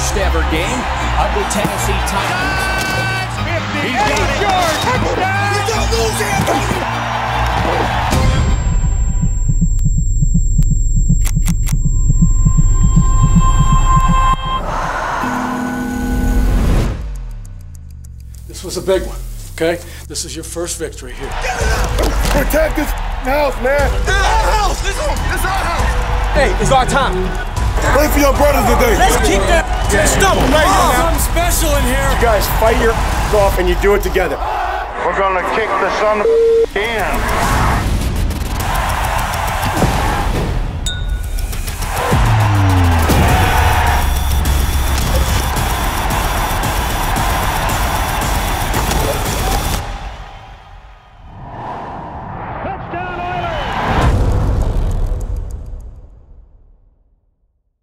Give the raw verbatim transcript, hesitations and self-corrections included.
first ever game of the Tennessee Titans. He's got it. Touchdown! You don't lose it! This was a big one, okay? This is your first victory here. Protect this house, man. This is our house. This is, this is our house. Hey, it's our time. Play for your brothers today. Let's keep that stubble right Oh, here. something special in here. You guys fight your off and you do it together. We're gonna kick the son of in.